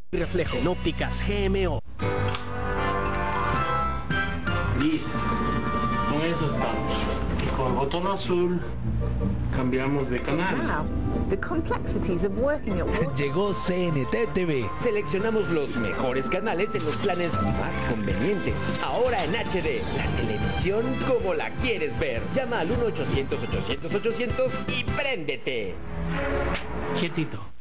Reflejo en ópticas GMO. Listo. Con eso estamos. Y con el botón azul cambiamos de canal. Llegó CNT TV. Seleccionamos los mejores canales en los planes más convenientes. Ahora en HD, la televisión como la quieres ver. Llama al 1-800-800-800 y préndete. Quietito.